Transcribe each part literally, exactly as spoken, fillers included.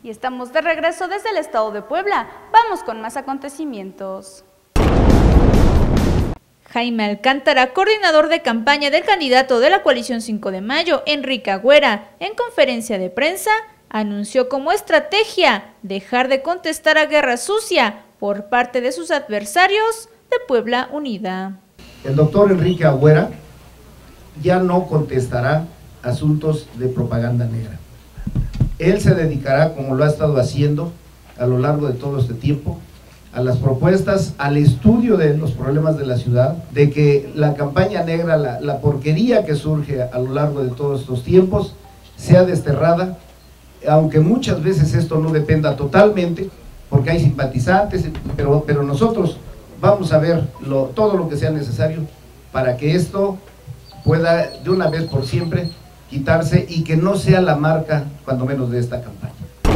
Y estamos de regreso desde el estado de Puebla. Vamos con más acontecimientos. Jaime Alcántara, coordinador de campaña del candidato de la coalición cinco de mayo, Enrique Agüera, en conferencia de prensa, anunció como estrategia dejar de contestar a guerra sucia por parte de sus adversarios de Puebla Unida. El doctor Enrique Agüera ya no contestará asuntos de propaganda negra. Él se dedicará, como lo ha estado haciendo a lo largo de todo este tiempo, a las propuestas, al estudio de los problemas de la ciudad, de que la campaña negra, la, la porquería que surge a lo largo de todos estos tiempos, sea desterrada, aunque muchas veces esto no dependa totalmente, porque hay simpatizantes, pero, pero nosotros vamos a ver lo, todo lo que sea necesario para que esto pueda de una vez por siempre quitarse y que no sea la marca, cuando menos, de esta campaña.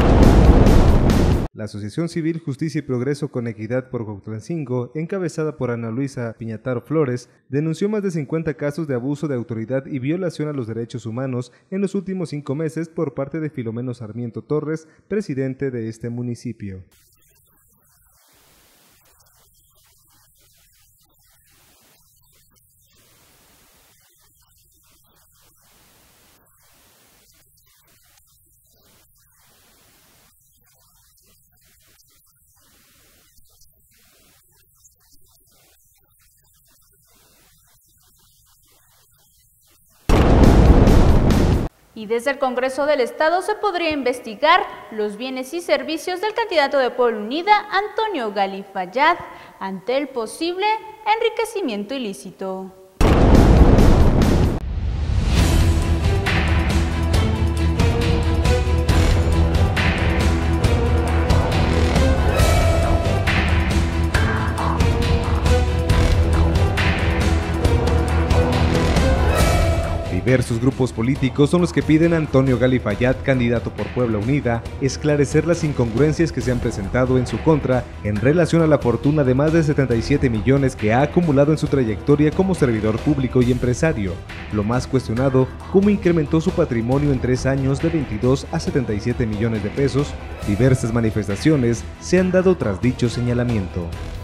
La Asociación Civil Justicia y Progreso con Equidad por Cuautlancingo, encabezada por Ana Luisa Piñataro Flores, denunció más de cincuenta casos de abuso de autoridad y violación a los derechos humanos en los últimos cinco meses por parte de Filomeno Sarmiento Torres, presidente de este municipio. Y desde el Congreso del Estado se podría investigar los bienes y servicios del candidato de Puebla Unida, Antonio Gali Fayad, ante el posible enriquecimiento ilícito. Diversos grupos políticos son los que piden a Antonio Gali Fayad, candidato por Puebla Unida, esclarecer las incongruencias que se han presentado en su contra en relación a la fortuna de más de setenta y siete millones que ha acumulado en su trayectoria como servidor público y empresario. Lo más cuestionado, cómo incrementó su patrimonio en tres años de veintidós a setenta y siete millones de pesos. Diversas manifestaciones se han dado tras dicho señalamiento.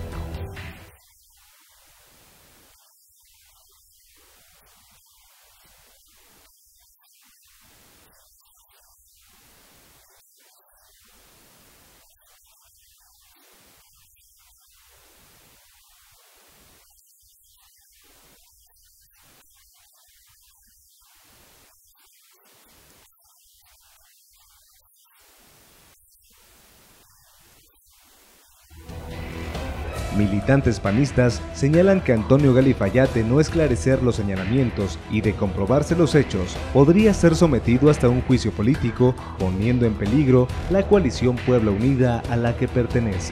Militantes panistas señalan que Antonio Gali Fayad, de no esclarecer los señalamientos y de comprobarse los hechos, podría ser sometido hasta un juicio político, poniendo en peligro la coalición Puebla Unida a la que pertenece.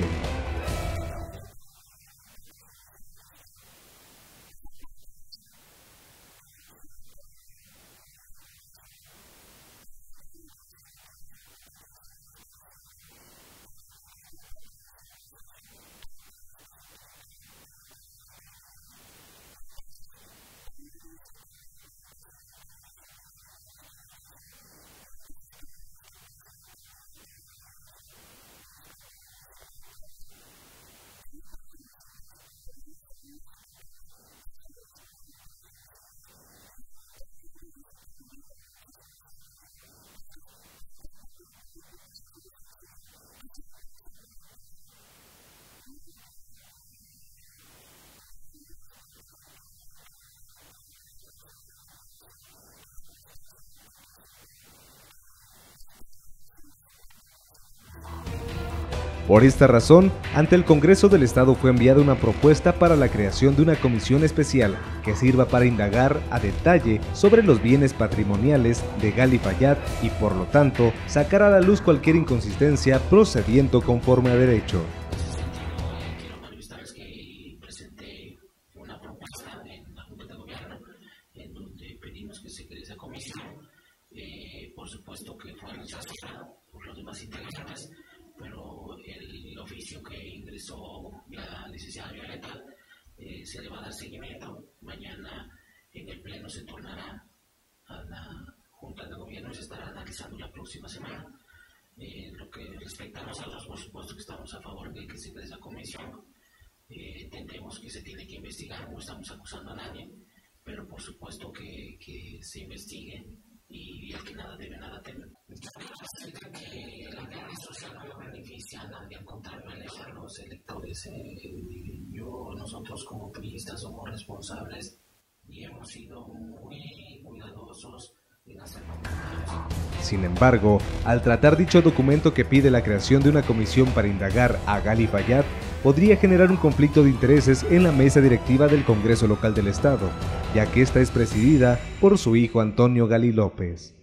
Por esta razón, ante el Congreso del Estado fue enviada una propuesta para la creación de una comisión especial que sirva para indagar a detalle sobre los bienes patrimoniales de Gali Fayad y, por lo tanto, sacar a la luz cualquier inconsistencia procediendo conforme a derecho. Quiero manifestarles que presenté una propuesta en la Junta de Gobierno en donde pedimos que se cree esa comisión. Eh, por supuesto que fue rechazada por los demás integrantes, pero el oficio que ingresó la licenciada Violeta eh, se le va a dar seguimiento. Mañana en el pleno se tornará a la Junta de Gobierno y se estará analizando la próxima semana. Eh, lo que respecta a nosotros, por supuesto que estamos a favor de que se cree esa comisión. Eh, entendemos que se tiene que investigar, no estamos acusando a nadie, pero por supuesto que, que se investigue y el que nada debe, nada teme. Que la guerra social no beneficia a nadie, al contrario, aleja a los electores. Eh, yo, nosotros como priistas somos responsables y hemos sido muy cuidadosos en hacer comentarios. Sin embargo, al tratar dicho documento que pide la creación de una comisión para indagar a Gali Fayad, podría generar un conflicto de intereses en la mesa directiva del Congreso Local del Estado, ya que esta es presidida por su hijo Antonio Gali López.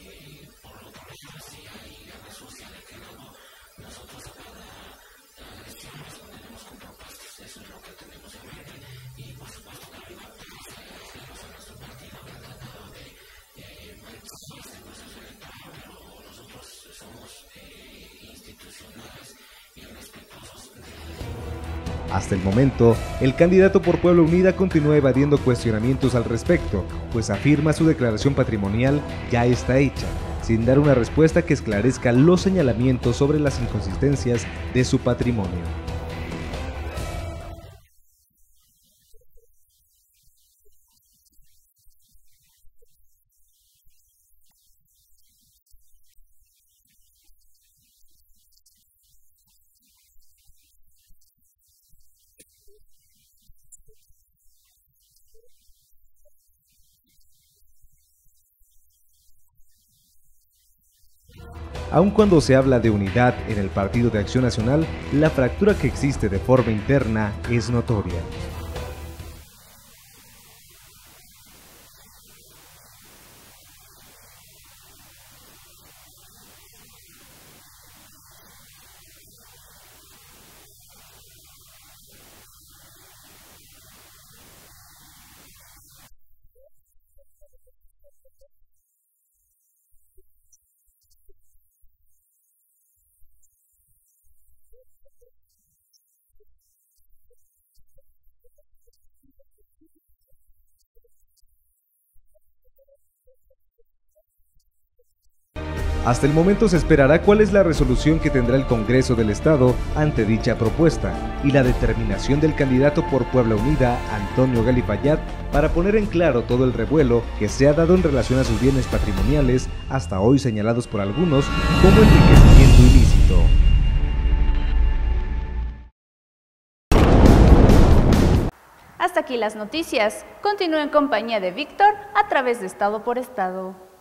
Hasta el momento, el candidato por Puebla Unida continúa evadiendo cuestionamientos al respecto, pues afirma su declaración patrimonial ya está hecha, sin dar una respuesta que esclarezca los señalamientos sobre las inconsistencias de su patrimonio. Aun cuando se habla de unidad en el Partido de Acción Nacional, la fractura que existe de forma interna es notoria. Hasta el momento se esperará cuál es la resolución que tendrá el Congreso del Estado ante dicha propuesta y la determinación del candidato por Puebla Unida, Antonio Gali Fayad, para poner en claro todo el revuelo que se ha dado en relación a sus bienes patrimoniales, hasta hoy señalados por algunos como enriquecimiento ilícito. Hasta aquí las noticias. Continúe en compañía de Víctor a través de Estado por Estado.